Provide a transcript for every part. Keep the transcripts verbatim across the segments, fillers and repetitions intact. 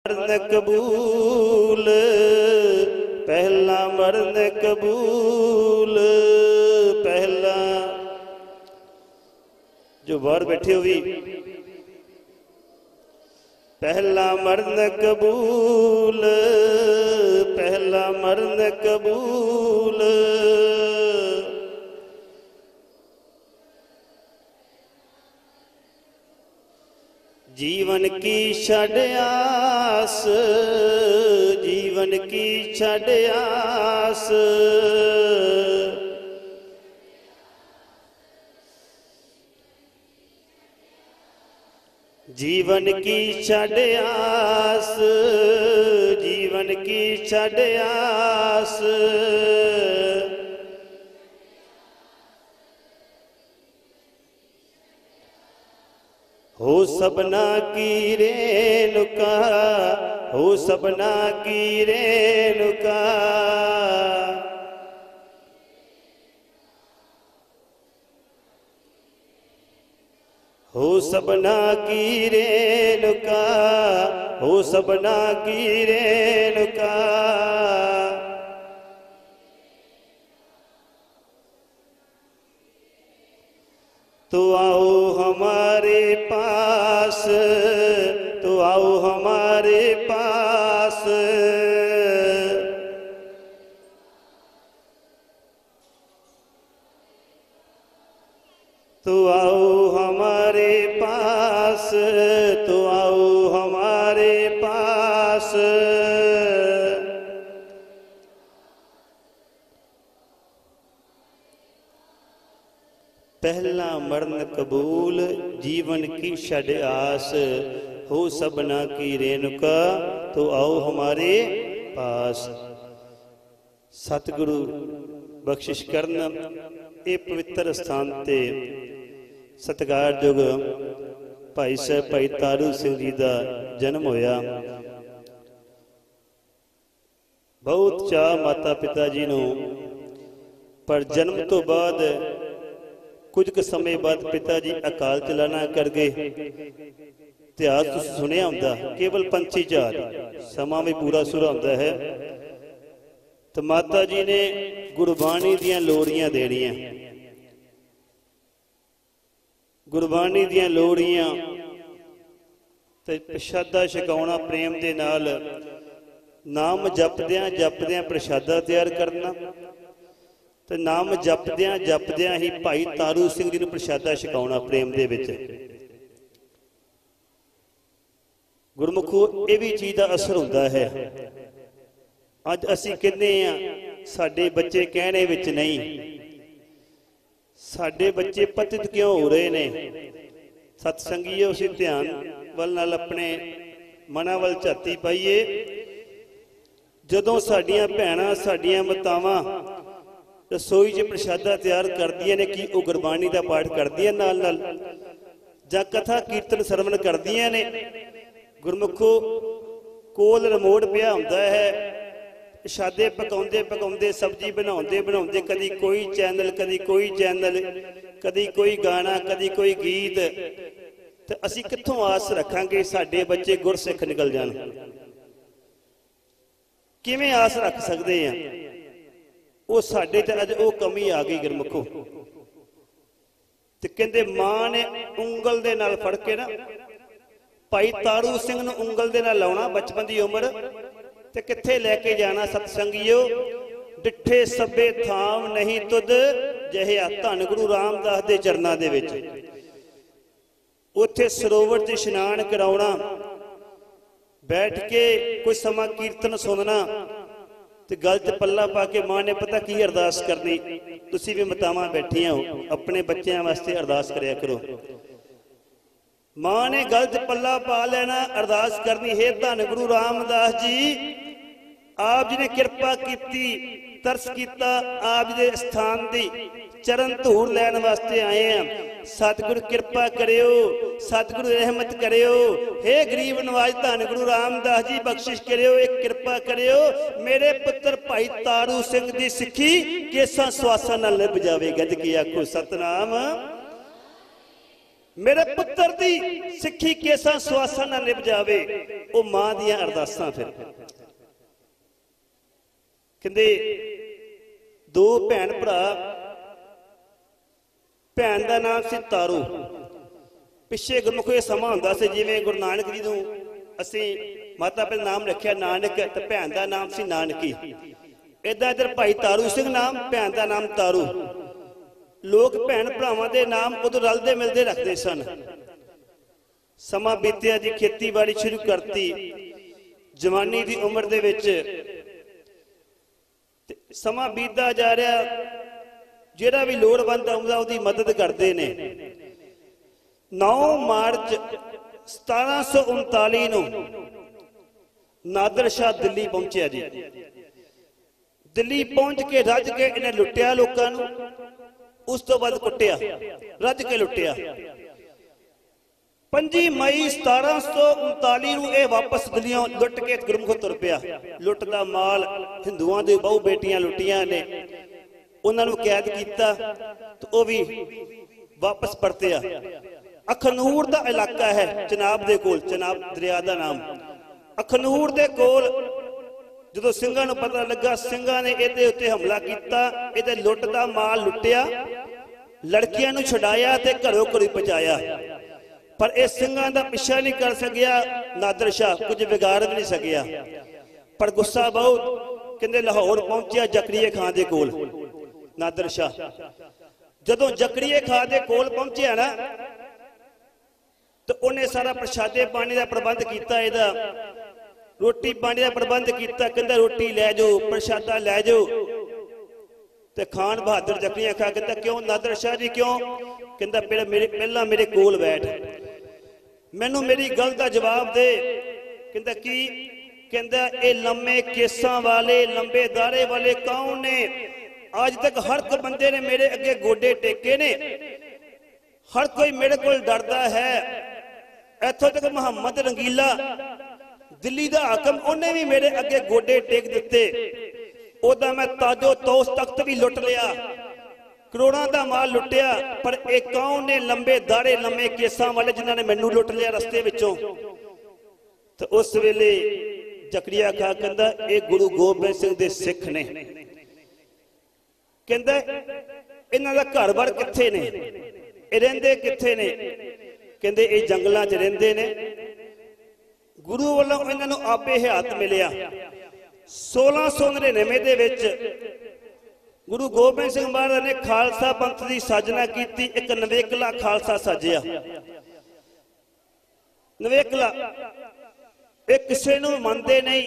मरण कबूल, पहला मरण कबूल। पहला जो बाहर बैठे हो भी, पहला मरण कबूल, पहला मरण कबूल। जीवन की छड़ आस, जीवन की छड़ आस। जीवन की छड़ आस, जीवन की छड़ आस। हो सबना की रेणुका, हो सबना की रेणुका। हो सबना की रेणुका, हो सबना की रेणुका। तो आओ हमारे पास, तो आओ हमारे पास। तो आओ हमारे पास, तो आओ हमारे पास। पहला मरण कबूल, जीवन की छड़ आस। हो सबना की रेणुका, तो आओ हमारे पास। सतगुरु बख्शिश करन ये पवित्र स्थान ते सत्कारयोग भाई साहब भाई तारू सिंह जी का जन्म होया। बहुत चाह माता पिता जी नूं, पर जन्म तो बाद कुछ क समय बाद पिता जी अकाल चलाना कर गए। इतिहास तुसीं सुनिया हुंदा, केवल पंछी चार समा भी पूरा सुरा हुंदा है। तो माता जी ने गुरबाणी दियां लोरियां देनियां, गुरबाणी दियां लोरियां ते प्रशादा छकाउणा प्रेम दे नाल। नाम जपदियां जपदियां प्रशादा तैयार करना, तो नाम जपदियां जपदियां ही भाई तारू सिंह जी नूं प्रशादा छकाउणा प्रेम दे विच। गुरमुखो ये भी चीज़ का असर हुंदा है। अज असीं कहने आ साडे बच्चे कहने विच नहीं, साडे बच्चे पतित क्यों हो रहे ने। सतसंगीओ असीं ध्यान वल नाल अपने मनां वल झाती पाईए। जदों साडियां भैणां साडियां मातावां रसोई च प्रशादा तैयार करदियां ने, कि वह गुरबाणी का पाठ करदियां नाल नाल जां कथा कीर्तन सरवण करदियां ने। गुरमुखो कोल रिमोट पिया हुंदा है, प्रशादे पकाउंदे पकाउंदे सब्जी बनाउंदे बनाउंदे कदी कोई चैनल कदी कोई चैनल, कदी कोई गाना कदी कोई गीत। तो असीं कित्थों आस रखांगे साडे बच्चे गुरसिख निकल जाण? किवें आस रख सकदे आ? वो साडे ते अज वो कमी आ गई गुरमुखो। ते कहंदे मां ने उंगल दे नाल फड़ के ना भाई तारू सिंह नूं उंगल दे नाल लाउणा बचपन दी उमर, ते कित्थे लैके जाना सतसंगीओ। डिठे सभे थाम नहीं तुद जिहा धन गुरु रामदास दे चरनां दे विच। उत्थे सरोवर च इशनान कराउणा, बैठ के कोई समा कीर्तन सुनना, ते गल च पल्ला पा के मां ने पता की अरदास करनी। तुसीं भी मातावां बैठियां हो, अपने बच्चों वास्ते अरदास करया करो। मां ने गल च पल्ला पा लेना, अरदास करनी, हे धन गुरु रामदास जी, आप जी ने कृपा की, तरस किया, आप जी के स्थान की चरण धूड़ लैन वास्ते आए हैं। सतगुरु कृपा करियो, सतगुरु रहमत करियो। हे गरीब नवाज धन गुरु रामदास जी बख्शिश करियो, एक कृपा करियो। मेरे पुत्र भाई तारू सिंह की सिक्खी केसा सुआसा नाल लिभ जावे। गज के आखो सतनाम। मेरे पुत्र दी सिक्खी केसा सुआसा ना निभ जावे, वो मां दियां अरदासां। फिर कहंदे दो भैन भरा, भैन का नाम सी तारू। पिछे गुरमुख ये समा हुंदा सी जिवें गुरु नानक जी नूं असीं माता पिता नाम रखिया नानक, ते भैन का नाम सी नानकी। इदां इधर भाई तारू सिंह नाम, भैन का नाम तारू। लोग भैन भरावां दे नाम उदों रलदे मिलदे रखते सन। समा बीतिया जी, खेतीबाड़ी शुरू करती, जवानी की उम्र दे विच समा बीतदा जा रहा, जिहड़ा भी लोड़वंद आउंदा उहदी मदद करते ने। नौ मार्च सतारह सौ उनताली नूं नादर शाह दिल्ली पहुंचे जी। दिल्ली पहुंच के रज के इन्हें लुटिया लोगों नूं, उस तो बाद कुटिया, रज के लुटिया। पंजी मई सतारह सौ उनताली नूं यह वापस दिल्लियों लुट के गुरमुख तुर पिया। लुट दा माल हिंदुआं दे बहु बेटियां लुटियां ने, उन्हां नूं कैद कीता तो वह भी वापस परतिया। अखनूर दा इलाका है चनाब दे कोल, चनाब दरिया दा नाम। अखनूर दे कोल जदों ਸਿੰਘਾਂ ਨੂੰ पता लगा, ਸਿੰਘਾਂ ने ਇਹਦੇ ਉੱਤੇ हमला किया, ਇਹਦੇ लुट दा माल लुटिया, लड़कियां नूं छुड़ाया ते घरों घरों पहुंचाया। पर इस ਸਿੰਘਾਂ दा पिछा नहीं कर सकिया नादर शाह, कुछ बिगाड़ भी नहीं सकिया। पर गुस्सा बहुत, कहंदे लाहौर पहुंचिया जकड़िए खां दे कोल नादर शाह। जदों जकड़िए खां दे कोल पहुंचिया ना, तो उन्हें सारा प्रशादे पानी का प्रबंध किया, इहदा रोटी पानी का प्रबंध किया। कहता रोटी लै जाओ, प्रशादा लै जाओ। तो खान बहादुर जकड़ियां खा कहता क्यों नादर शाह जी क्यों? कहता पहले मेरे पहला मेरे कोल बैठ, मैनू मेरी गल का जवाब दे। कहता की? कहता ये लम्बे केसां वाले लंबे दारे वाले कौन ने? आज तक हर एक बंदे ने मेरे अगे गोडे टेके ने, हर कोई मेरे को डरदा है। इत्थों तक मुहम्मद रंगीला दिल्ली का हाकम, उन्हें भी मेरे अगे गोडे टेक दिते। ओदा मैं ताजो तोस तख्त भी लुट लिया, करोड़ों का माल लुटिया। पर एक कौन ने लंबे दाड़े लंबे केसां वाले जिन्होंने मैनू लुट लिया रस्ते विचों? तो उस वेले जकड़िया खा कहंदा ये गुरु गोबिंद सिंह दे सिख ने। कहंदा इन्हां दा घर बार कित्थे ने, ये रहिंदे कित्थे ने? कहंदे ये जंगलां च रहिंदे ने। गुरु वालों इन्हां नूं आपे हयात मिलिया। सोलह सौ नड़िनवे दे विच गुरु गोबिंद सिंह महाराज ने खालसा पंथ की साजना की। एक नवेकला खालसा सजिया। नवेकला ये किसी नूं मनदे नहीं,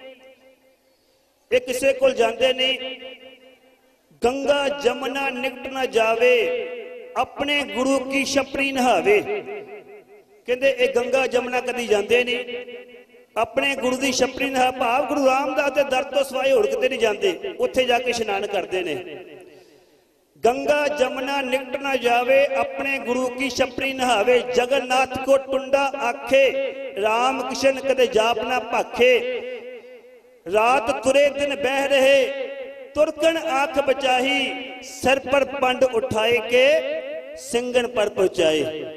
ये किसी कोल जांदे नहीं। गंगा जमुना निकट न जावे, अपने गुरु की छपरी नहावे। कहते ये गंगा जमुना कदी जाते नहीं, अपने गुरु की छपरी नहा भाव गुरु रामदास के दर तो सवाए होर किते नहीं जाते, उत्थे जाके इशनान करते हैं। गंगा जमुना निकट न जावे, अपने गुरु की छपरी नहावे। जगन्नाथ को टुंडा आखे, राम किशन कदे जाप ना भाखे। रात तुरे दिन बह रहे, तुरकन आंख बचाही। सिर पर पंड उठाए के सिंगन पर पहुंचाए।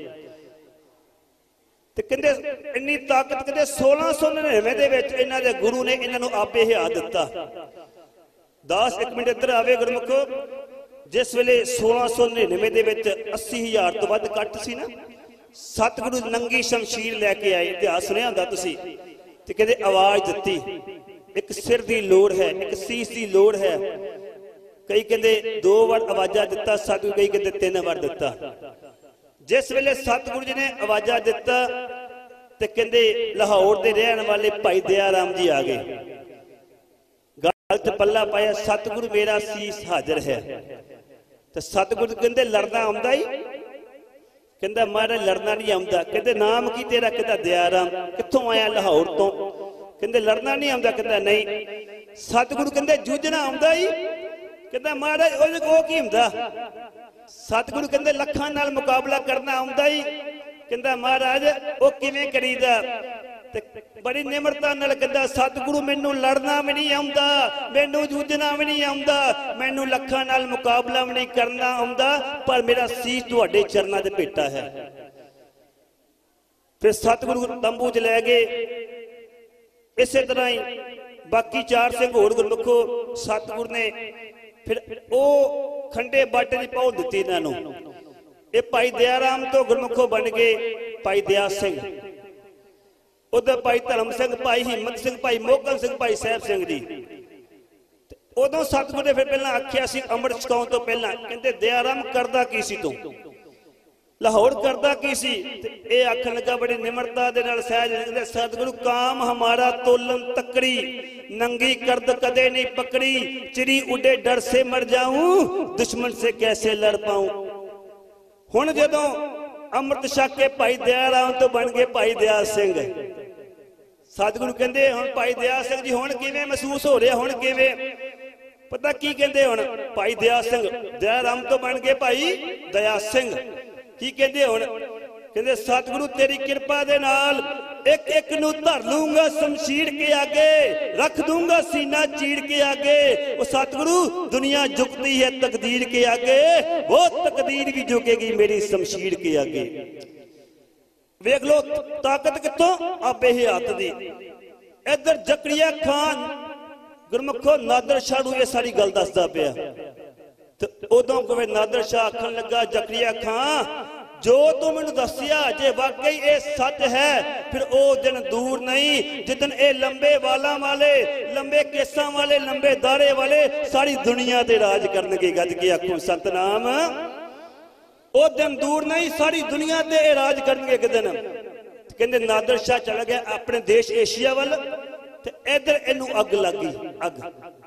ते कहंदे इन्नी ताकत कहंदे सोलह सौ नड़िनवे दे विच इन्हां दे गुरु ने इन्हां नूं आपे हिया दिता। दस एक मिनट इधर आवे गुरमुखो। जिस वेले सोलह सौ नड़िनवे दे विच अस्सी हज़ार तो वध कट सी ना, सतगुरु नंगी शमशीर लैके आए। इतिहास सुनिया हुंदा तुसीं। ते कहंदे आवाज़ दित्ती, एक सिर की लोड़ है, एक सीस की लोड़ है। कई कहते दो बार आवाजा दिता, सतगुरु कई कहते तीन बार दिता। जिस वेले सतगुरु जी ने आवाजा दिता ते कहते लाहौर के रहने वाले भाई दया राम जी आ गए। गल च पल्ला पाया, सतगुरु मेरा सीस हाजिर है। तो सतगुरु कहते लड़ना आउंदा ही? कहता महाराज लड़ना नहीं आउंदा। कहते नाम की तेरा? कहता दया राम। कित्थों आया? लाहौर तो। कहते लड़ना नहीं आउंदा? कहता नहीं। सतगुरु कहते जूझना आउंदा ही? कहता महाराज वो की हुंदा? सतगुरु कहते लखां नाल मुकाबला करना आउंदा ही? कहता महाराज वो किवें करीदा? ते बड़ी निमरता नाल कहता सतगुरु मैनू लड़ना भी नहीं आउंदा, मैनू जूझना भी नहीं आउंदा, मैनू लखां नाल मुकाबला भी नहीं करना आउंदा, पर मेरा सीस तुहाडे चरनां ते भेटा है। फिर सतगुरु तंबू च लै गए। इस तरह ही बाकी चार सिंह होर गुरमुखो सतगुरु ने फिर वो खंडे बाटे की पौल दी इन्हों। ये भाई दयाराम तो गुरमुखो बन गए भाई दया सिंह, उधर भाई धर्म सिंह, भाई हिम्मत सिंह, भाई मोहकम सिंह, भाई साहब सिंह जी। उदों सतगुरु ने फिर पहला आख्या सी अमृत छकाउण तो पहला, कहते दयाराम करदा की सी तू, लाहौर करदा की सी? ये आखन लगा बड़ी निमरता दे नाल सहज, सतगुरु काम हमारा तोलन तकड़ी, नंगी करद कदे नहीं पकड़ी, चिड़ी उड़े डर से मर जाऊं, दुश्मन से कैसे लड़ पाऊं। हुण जदों अमृत छक के भाई दयाराम तो बन गए भाई दया सिंह। सतगुरु कहंदे हुण भाई दया सिंह जी हुण किवें महसूस हो रहा, हुण किवें? पता की कहंदे हुण भाई दया सिंह दयाराम तो बन गए भाई दया सिंह। की कहंदे हुण? कहंदे सतगुरु तेरी कृपा दे नाल एक एक नूं धर लूंगा शमशीर के आगे, रख दूंगा सीना चीर के आगे। वो सतगुरु दुनिया झुकती है तकदीर के आगे, वो तकदीर भी झुकेगी मेरी शमशीर के आगे। वेख लो ताकत कितों, आपे ही हाथ दी। इधर जकरिया खान गुरमुखो नादर शाह नूं ये सारी गल दसदा पिया। तो उदों कोई नादर शाह आखन लगा जकरिया खां जो तू मैनूं दसिया जे वाकई ये सच है, फिर वो दिन दूर नहीं जिदन ये लंबे वालों वाले, लंबे केसां वाले, लंबे दाड़े वाले सारी दुनिया ते राज करनगे। गज के आखो सतनाम। वो दिन दूर नहीं, सारी दुनिया ते राज करनगे एक दिन। कहंदे नादर शाह चला गया अपने देश एशिया वाल, ते इधर इनू अग लग गई। अग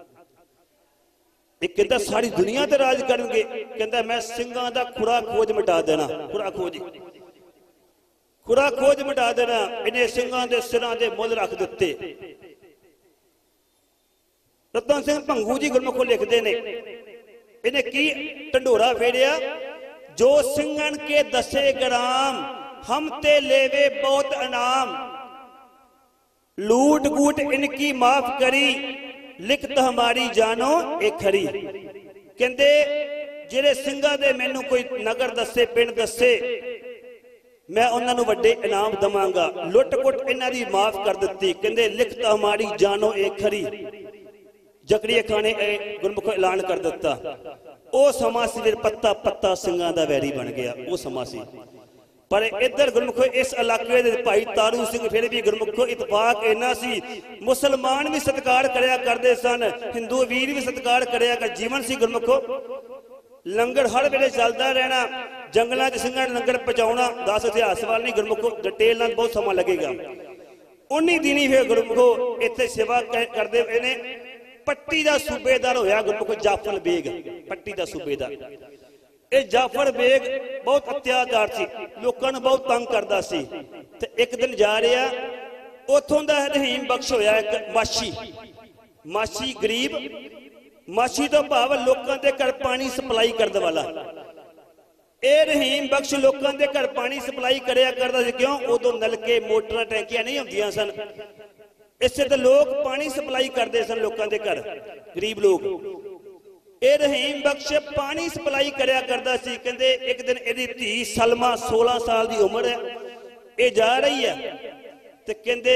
एक कहता सारी दुनिया ते राज करनगे, कहता मैं सिंगां दा खुरा खोज मिटा देना। खुरा खोज खुरा खोज मिटा देना। इन्हें सिंगां दे सिरां दे मुल रख दिते। रतन सिंह भंगू जी गुरमुखों लिखते ने, इन्हें की ढंडोरा फेरिया, जो सिंगन के दसे ग्राम हम ते लेवे बहुत इनाम, लूट गूट इनकी माफ करी, लिखत हमारी जानो एक खरी। कहंदे जिहड़े सिंघां दे मैनू कोई नगर दसे, पिंड दसे, मैं उन्हां नूं वड्डे इनाम दवांगा, लुट कुट इन्हां दी माफ कर दित्ती। कहंदे लिखत हमारी जानो एक खरी। जकरिया खान ने गुरमुखों ऐलान कर दिता। वो समा सी फिर पत्ता पत्ता सिंघां दा वैरी बन गया। वो समा सी। पर इधर गुरमुखो इस इलाके दे भाई तारू सिंह फिर भी गुरमुखो इतफाक इन्ना सी, मुसलमान भी सत्कार करया करदे सन, हिंदू वीर भी सत्कार करया कर जीवन सी गुरमुखो। लंगर हर वेले चलदा रहना, जंगलों च सिंघां लंगर पहुंचाउणा। दस इतिहास वाल नहीं गुरमुखो, डिटेल नाल बहुत समा लगेगा। उन्नी दिनी फिर गुरमुखो इत्थे सेवा करदे पए ने। पट्टी दा सूबेदार होया गुरमुखो जाफर बेग। पट्टी दा सूबेदार ये जाफर बेग बहुत अत्याचार सी, लोगों बहुत तंग करता सी। ते एक दिन जा रहा, उथों दा रहीम बख्श होया एक माशी। माशी गरीब, माशी तो भाव लोगों के घर पानी सप्लाई करने वाला। ये रहीम बख्श लोगों के घर पानी सप्लाई करया करता सी। क्यों? उदों नलके मोटर टैंकियां नहीं होंदियां सन, इससे तो लोग पानी सप्लाई करते सन लोगों के घर, गरीब लोग। ये रहीम बख्श पानी सप्लाई करया करता सी। कहंदे एक दिन इहदी धी सलमा सोलह साल की उम्र है, ये जा रही है, तो कहंदे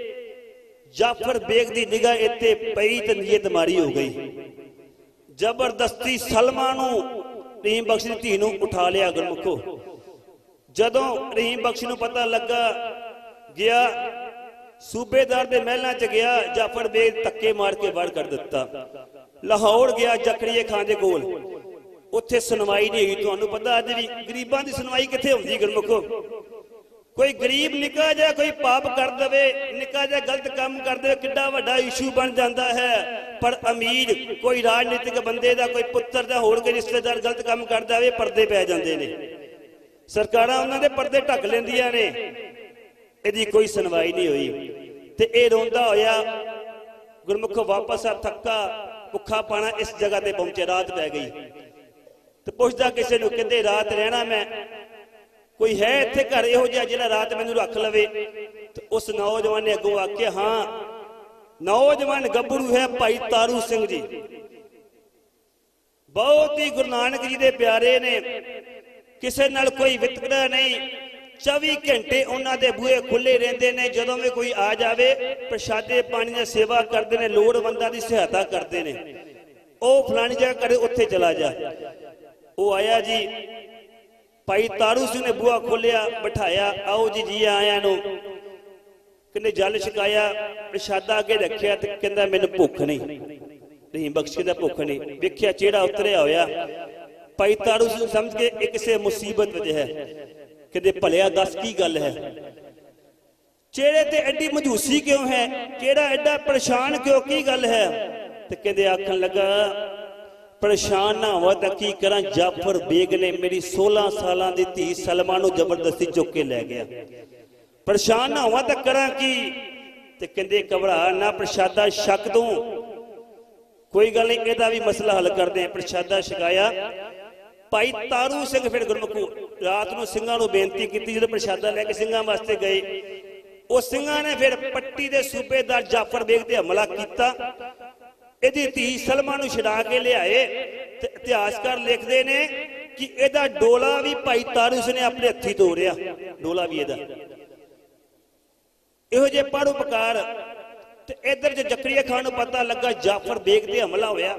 जाफर बेग की निगाह इत्ते पई ते नीयत मारी हो गई। जबरदस्ती सलमा नूं रहीम बख्श की धी नूं उठा लिया गुरमुखो। जदों रहीम बख्श नूं पता लगा, गया सूबेदार दे महलां च गया, जाफर बेग धक्के मार के वड़ कर दिता। लाहौर गया जकरिया खान दे कोल, उत्थे सुनवाई नहीं हुई। तुहानूं पता अज भी गरीबां दी सुनवाई कित्थे हुंदी गुरमुखो? कोई गरीब निका जिहा कोई पाप कर दे, निका जिहा गलत काम कर दे, किड्डा वड्डा इशू बन जाता है। पर अमीर कोई राजनीतिक बंदे दा, कोई पुत्र दा, होर कोई रिश्तेदार गलत काम कर दे, पर्दे पै जांदे ने, सरकारां उन्हां दे पर्दे ढक लैंदियां ने। इहदी कोई सुनवाई नहीं हुई ते इह रोंदा होया गुरमुखो वापस आ थक्का भुखा पाना इस जगह ते पहुंचे। रात पै गई तो पुछदा किसी नूं, कहंदे रात रहना मैं, कोई है इत्थे घर इहो जिहा जिहड़ा रात मैनूं रख लवे? तो उस नौजवान ने अगों आख्या, हाँ नौजवान गभरू है भाई तारू सिंह जी, बहुत ही गुरु नानक जी दे प्यारे ने, किसी नाल कोई वितकरा नहीं, चौबी घंटे उन्होंने बूहे खुले रहते हैं। जदों भी कोई आ जाए प्रशादे पानी की सेवा करते हैं, लोड़वंदा की सहायता करते हैं। वो फलानी जगह करे उत्थे चला जा। वो आया जी, भाई तारू सिंह ने बूहा खोलिया, बिठाया, आओ जी जी आया नो, कहने जल छकाया, प्रशादा अगे रखिया, तो कहता मैनू भुख नहीं, नहीं बख्शे दा भुख नहीं। वेख्या चेहरा उतरिया होया, भाई तारू सिंह समझ के एक किसी मुसीबत विच है, कहते भलिया दस की गल है, चेहरे ते एडी मजूसी क्यों है, चेहरा एडा परेशान क्यों, की गल है। तो कहते आखन लगा परेशान ना हुआ तो की करा, जाफर बेग ने मेरी सोलह साल की धी सलमा नूं जबरदस्ती चुक के लै गया, परेशान ना हुआ तो करा की। ते कहते घबरा ना, प्रशादा छक दूं, कोई गल नहीं, इहदा भी मसला हल करते हैं। प्रशादा छकाया, भाई तारू सिंह फिर गुरमुखो रात को सिंघां नूं बेनती की, जो प्रशादा लैके सिंघां वास्ते गए, उस सिंघां ने फिर पट्टी के सूबेदार जाफर बेग ते हमला किया, इहदी धी सलमा नूं छुड़ा के लियाए। इतिहासकार लिखते हैं कि इहदा डोला भी भाई तारू सिंह ने अपने हत्थी तोड़िया, डोला भी इहदा। इहो जे परोपकार। ते इधर जो जकरिया खान नूं पता लगा जाफर बेग ते हमला होया,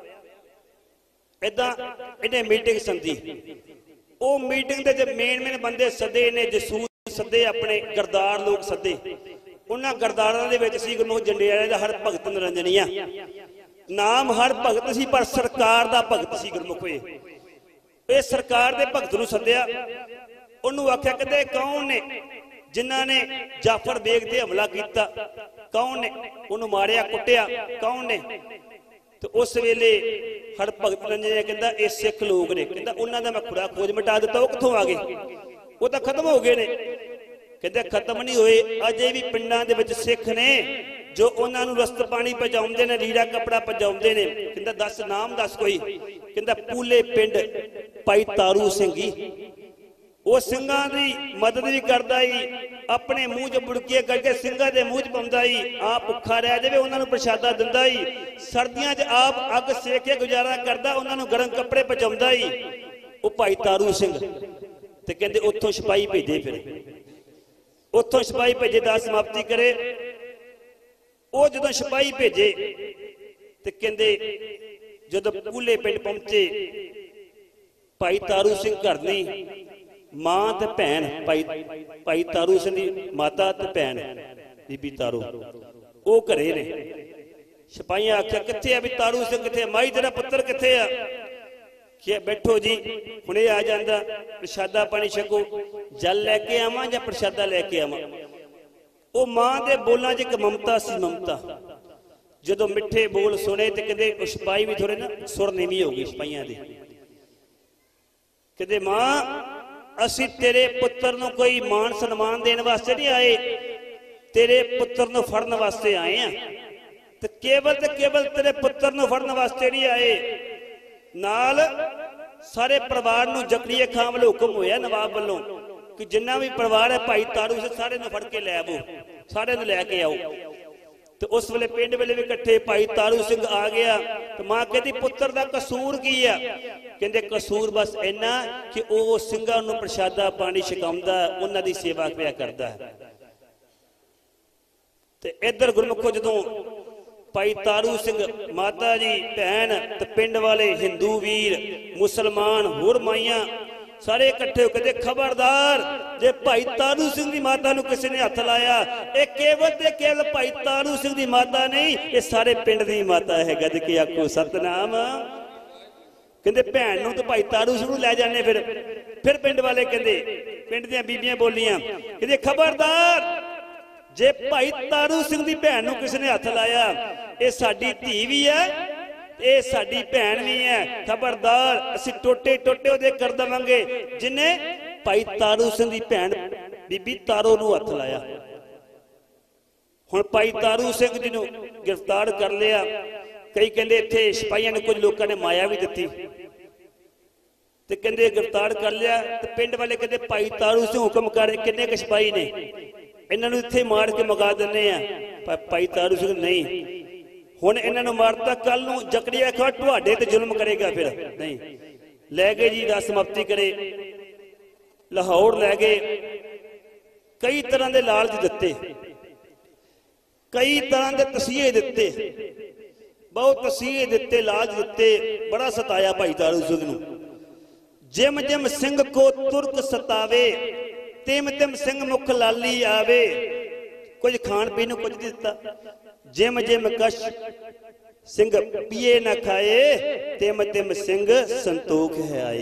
इदा इन्हें मीटिंग संधी। वो मीटिंग दे जो मेन मेन बंदे सदे ने, जसूस सदे, अपने गरदार लोग सदे, उन्हां गरदारां दे विच सी गुरमुख जंडेयाले दा हर भगत निरंजनिया, नाम हर भगत सी पर सरकार दा भगत सी गुरमुख। ये सरकार दे भगत नूं सद्दिया, उन्होंने आख्या कहते कौन ने जिन्हां ने जाफर बेग ते हमला किया, कौन ने उन्होंने मारिया कुटिया, कौन ने। तो उस वेले हर भगत निरंजन कहता ये सिख लोग ने, कहता उन्हों का मैं खुरा खोज मिटा दिता, वो कितों आ गए, वो तो खत्म हो गए ने। कहते खत्म नहीं होए, अजे भी पिंडां दे विच सिख ने जो उन्होंने रस्त पानी पहुंचाते हैं, लीड़ा कपड़ा पहुंचाते हैं। कहता दस नाम दस कोई, कहता पूले पिंड भाई तारू सिंह ही, वो सिंघां दी मदद भी करता ही, अपने मूँह च बुड़किया करके सिंघां दे मूँह च पाउंदा ही, आप भुखा रह जाए उन्होंने प्रशादा दिंदा ही, सर्दियां च आप अग सेक के गुजारा करता, उन्होंने गर्म कपड़े पहुंचाउंदा ही, वो भाई तारू सिंह। ते कहंदे उत्थों सिपाही भेजे, फिर उत्थों सिपाही भेजे, दास समाप्ति करे। वो जदों सिपाही भेजे ते कहंदे जदों पूले पिंड पहुंचे, भाई तारू सिंह घर नहीं, मां ते भैन, भाई भाई तारू सिंह दी माता ते भैन बीबी तारू, वो घरे ने। सिपाही आख्या कित्थे आ भी तारू सिंह, कित्थे माई तेरा पुत्र कित्थे आ, कि बैठो जी हुणे आ जांदा, प्रशादा पानी छको, जल लैके आवां जां प्रशादा लैके आवां। वो मां दे बोलां च एक ममता सी, ममता। जदों मिठे बोल सुने ते कहंदे सिपाही भी थोड़े ना सुर नीवी हो गई सिपाहियां दी, कहंदे मां असी तेरे पुत्र नूं कोई मान सन्मान देने वास्ते नहीं आए, तेरे पुत्र नूं फड़न वास्ते आए हैं। ते केवल ते केवल तेरे पुत्र नूं फड़न वास्ते नहीं आए, नाल सारे परिवार नूं जकरिया खान वालों हुक्म होया नवाब वालों कि जिन्ना भी परिवार है भाई तारू से सारे नूं फड़ के लै आवो, सारे नूं लैके आओ। तो उस वेले पिंड वेले भी इकट्ठे, भाई तारू सिंह आ गया। तो मां कहती पुत्र दा कसूर की है, कहंदे कसूर बस इन्ना कि वो सिंघां नूं प्रशादा पानी छकाउंदा, उन्हां दी सेवा पिया करदा है। ते इधर गुरमुखो जदों भाई तारू सिंह, माता जी, भैन ते पिंड वाले हिंदू वीर, मुसलमान, होर माइयां सारे इकट्ठे हो कहते खबरदार जे भाई तारू सिंह की माता नूं किसी ने हथ लाया, ये केवल ते केवल भाई तारू सिंह की माता नहीं, ये सारे पिंड की माता है। गज के आखो सतनाम। कहते भैन नूं तो भाई तारू सिंह नूं लै जाने। फिर फिर पिंड वाले कहते, पिंड दियां बीबियां बोलियां, कहते खबरदार जे भाई तारू सिंह की भैन नूं किसी ने हथ लाया, ये साडी धी भी है, ये साडी भैन भी है, खबरदार असीं टोटे टोटे उहदे कर देवांगे जिन्हें भाई तारू सिंह की भैन बीबी तारो नूं हथ लाया। हुण भाई तारू सिंह जी नूं गिरफ्तार कर लिया। कई कहंदे इत्थे सिपाहियां ने, कुछ लोगों ने माया भी दित्ती ते कहंदे गिरफ्तार कर लिया। ते पिंड वाले कहंदे भाई तारू सिंह हुक्म कर, किन्ने क सिपाही ने, इन्हां नूं इत्थे मार के मुका दिंदे आ। पर भाई तारू सिंह नहीं, हुण इन्हां नूं मारता, कल नूं जकरिया खां तुहाडे ते जुल्म करेगा, फिर नहीं। लै गए जी, दास समाप्ति करे, लाहौर लै गए। कई तरह के लालच दिते, कई तरह के तसीहे दिते, बहुत तसीहे दिते, लालच दिते, बड़ा सताया भाई तारू सिंह नूं। जिम जिम सिंह को तुरक सतावे, तिम तिम सिंह मुख लाली आवे। कुछ खाण पीन नूं कुछ नहीं दिता। जिम जिम कश सिंह पिए न खाए, तिम तिम सिंह संतोख है आए।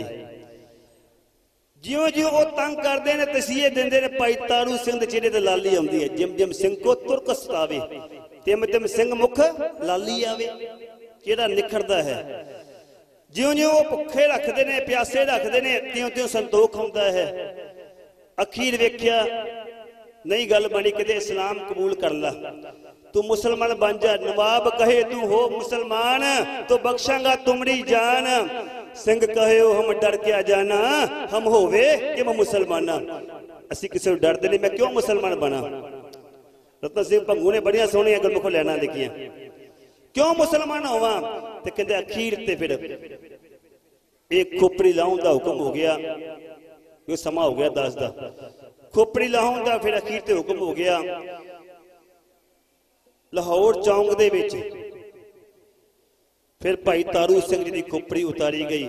ज्यों ज्यों वो तंग करते हैं, तसीहे देंदे ने, भाई तारू सिंह के चेहरे ते लाली आउंदी है। जिम जिम सिंह को तुरक सतावे, तिम तिम सिंह मुख लाली आवे। चेहरा निखरदा है। ज्यों ज्यों वो भुखे रखते हैं, प्यासे रखते हैं, त्यों त्यों संतोख आउंदा है। अखीर वेख्या नहीं गल बनी, किते इस्लाम कबूल कर ला, तू मुसलमान बन जा। नवाब कहे तू हो मुसलमान, तो बख्शांगा तुमरी जान। सिंह कहे हम डर क्या जाना, हम होवे कि मैं मुसलमान। असी किसी डरते नहीं, मैं क्यों मुसलमान बना। रतन सिंह भंगू ने बड़िया सोहनिया गुरमुखों लैना लिखियां, क्यों मुसलमान होवा। ते कहते अखीर ते फिर एक खोपड़ी लाउण दा हुक्म हो गया। ये समा हो गया दस दा, खोपड़ी लाउण दा फिर अखीर ते हुक्म हो गया। लाहौर चौंक दे विच फिर भाई तारू सिंह जी की खोपड़ी उतारी गई।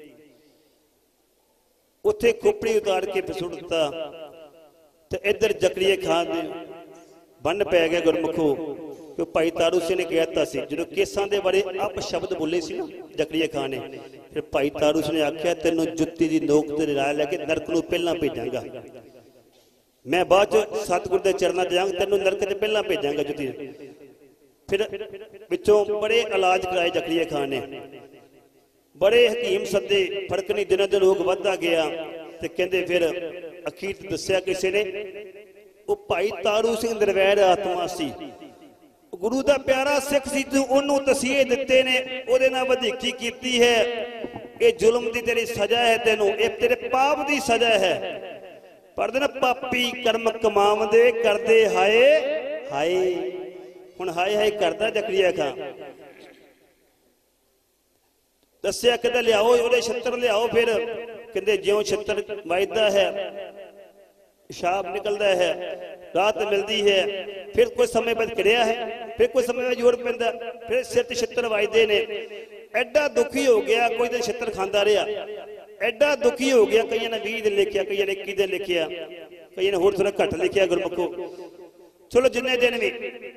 उत्थे खोपड़ी उतार के सुट दिता, ते इधर जकड़िए खान दे बन पै गया गुरमुखो। कि भाई तारू सिंह ने कहता सी, जो केसां दे बारे अप शब्द बोले सी ना जकड़िए खान ने, फिर भाई तारू सिंह ने आख्या तेनों जुत्ती दी नोक ते राह लैके नरक नूं पहलां भेजांगा, मैं बाद सतगुर दे चरनां च जांगा, तेनों नरक च पहलां भेजांगा जुत्ती। फिर पिछों बड़े इलाज कराए जकड़िए खान ने, बड़े हकीम सदे, फर्क नहीं, दिनों दिन रोग वधदा गया। ते कहंदे फिर अखीर दस्सिया किसी ने, वो भाई तारू सिंह दरवैर आत्मा सी, गुरु दा प्यारा सिख सी, तू ओनू तसीहे दिते ने, ओदे नाल वधीकी कीती है। ये जुल्म दी तेरी सजा है, तेनू ये तेरे पाप दी सजा है। पर दिन पापी कर्म कमावदे करदे हाय हाय। हुण हाय हाय करदा जकड़िया खां। दस्सिया कहंदा लियाओ ओदे छत्तर लियाओ। फिर कहंदे ज्यों छत्तर वजदा है, शाब निकलता है, रात मिलती है, फिर कुछ समय बाद घिरिया है, फिर कुछ समय बाद जोर पैंदा, फिर सिर ते छत्तर वजदे ने। एडा दुखी हो गया, कोई दिन छत्तर खांदा रहा, एडा दुखी हो गया। कई ने बीस दिन लिखिया, कई ने इक्की दिन लिखिया, कई ने होर थोड़ा घट लिखिया गुरमुखो। चलो जिन्ने दिन भी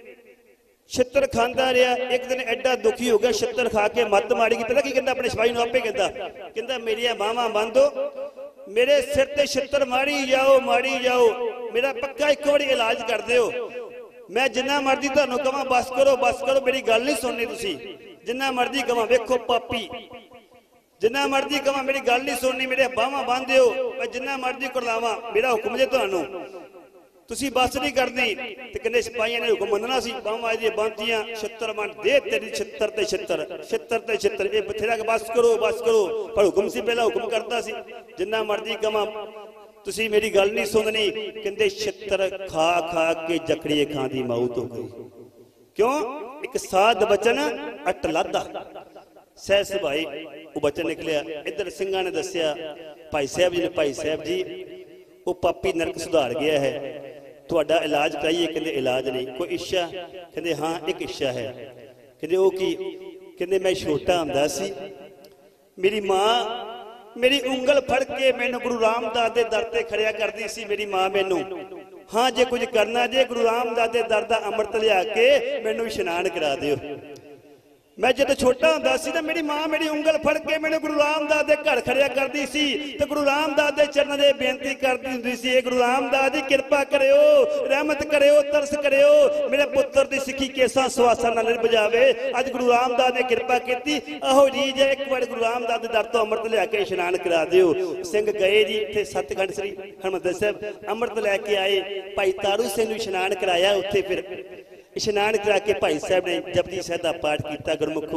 छत्तर खांदा रहा, एक दिन एडा दुखी हो गया, छत्तर खा के मत मारी की। पता की कहंदा अपने सिपाही नूं आपे कहंदा, कहंदा मेरियां बाहां बंद दो, मेरे सिर ते छत्तर मारी जाओ मारी जाओ, मेरा पक्का एक बार इलाज कर दिओ। मैं जिन्ना मर्जी तुहानूं कहां बस करो बस करो, मेरी गल नहीं सुननी तुसीं। जिन्ना मर्जी कहां, वेखो पापी, जिन्ना मर्जी कहां मेरी गल नहीं सुननी, मेरे बाहां बंद दिओ, मैं जिन्ना मर्जी करलावां, मेरा हुक्म जे तुहानूं, तुसीं बस नहीं करनी। ते कहंदे सिपाहियां ने हुक्म मनना सी, बाहां दी बंदियां, छत्तर मन दे तेरी छत्तर ते छत्तर, छत्तर ते छत्तर, ये बथेरा के बस करो बस करो। पर हुक्म सी, पहला हुक्म करता सी, जिन्ना मर्जी कहां तुसीं मेरी गल नहीं सुननी। कहंदे छत्तर खा खा के जकड़िए खां दी मौत हो गई। क्यों? एक साध बचन अट लादा, सह सभाई वो बचन निकलिया। इधर सिंघां ने दस्सिया भाई साहब जी ने, भाई साहब जी वो पापी नरक सुधार गया है, तुहाडा इलाज कराइए। कहंदे इलाज नहीं, कोई इच्छा? कहंदे हाँ एक इच्छा है। कहंदे वो की? कहंदे मैं छोटा हुंदा सी, मेरी माँ मेरी उंगल फड़ के मैनू गुरु रामदास दे दर ते खड़िया करदी सी मेरी माँ मैनू। हाँ जे कुछ करना जे गुरु रामदास दे दर दा अमृत लिया के मैनू इशनान करा दिओ। मैं जब छोटा हुंदा सी ना, मेरी माँ मेरी उंगल फड़ के मैनू गुरु रामदास दे घर खड़िया करदी सी, ते गुरु रामदास दे चरणों दे बेनती करदी हुंदी सी, गुरु रामदास दी कृपा करियो, रहमत करियो, तरस करियो, मेरे पुत्र दी सिੱਖੀ केसां सुआसां नाल बजावे। अज गुरु रामदास ने कृपा कीती, आहो जी जे एक बार गुरु रामदास दे दर तो अमृत लिया के इशनान करा दिओ। सिंह गए जी इत्थे सतखंड श्री हरमंदिर साहिब, अमृत लैके आए, भाई तारू सिंह नूं इशनान कराया। उत्थे फिर इशनान करा के भाई साहब ने जपजी साहिब दा पाठ किया। गुरमुखो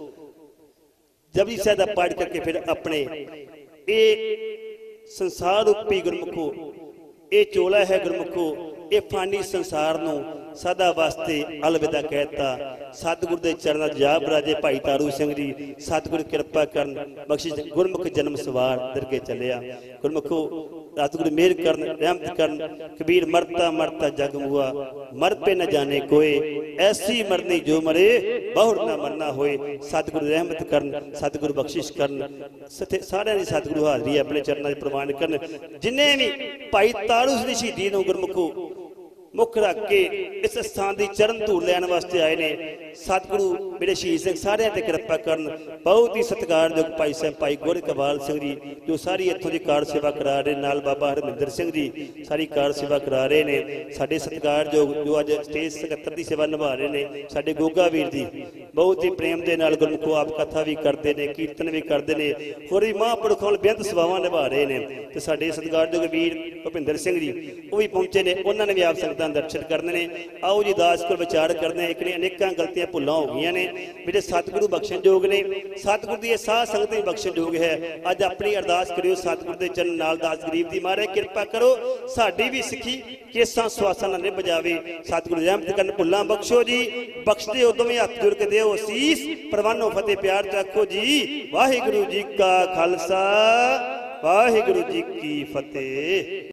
जपजी साहिब दा पाठ करके फिर अपने ये संसार रूपी गुरमुखो ये चोला है गुरमुखो, ये फानी संसार नूं सदा वास्ते अलविदा कहता। सतगुर दे चरणा जा बराजे भाई तारू सिंह जी, सतगुर कृपा करन बख्शिश, गुरमुख जन्म सवार दरगे चलिया। गुरमुखो सतगुरु मेहर करन रहमत करन। कबीर मरता मरता जग मुआ मर पे न जाने कोई, ऐसी मरनी जो मरे बहुर न मरना होए। सतगुरु रहमत करन, सतगुरु बख्शिश करन। सारे की सतगुरु हाजरी अपने चरणों च प्रवान करन। जिन्हें भी भाई तारू दी शहीदी नूं गुरमुखो मुख रख के इस स्थान की चरण धूल लैन वास्ते आए ने, सतगुरु मेरे शहीद सिंह सारे ते कृपा करन। बहुत ही सत्कारयोग भाई साहब भाई गुर इकबाल सिंह जी जो सारी इत्थों की कार सेवा करा रहे, नाल बाबा हरमिंदर सिंह जी सारी कार सेवा करा रहे ने। साडे सत्कारयोग जो अज स्टेज सकत्तर की सेवा निभा रहे ने साडे गोगा वीर जी बहुत ही प्रेम के नाल गुरमुखो आप कथा भी करते हैं, कीर्तन भी करते हैं, होर भी महापुरखों वाल बेअंत सेवावां निभा रहे हैं। तो साडे सत्कारयोग वीर भुपिंदर सिंह जी वो भी पहुंचे ने, उन्होंने भी आप संगतां दर्शन करने ने। आओ जी दास को विचार करने, एक ने अनेकां गलतियां भुलां हो गई ने, मेरे सतगुरु बख्शण योग ने। सतगुरु की साह संगत भी बख्शण योग है। अज अपनी अरदास करियो सतगुरु के चरण नाल, दास गरीब की महाराज कृपा करो साडी भी सिੱਖੀ केसां स्वासां नाल निभ जावे। सतगुरु रहमत करन, भुलां बख्शो जी, बख्शदे उदों भी हथ जुड़ के दिओ असीस, परवानो फतेह प्यार चाखो जी। वाहिगुरु जी का खालसा वाहिगुरु जी की फतेह।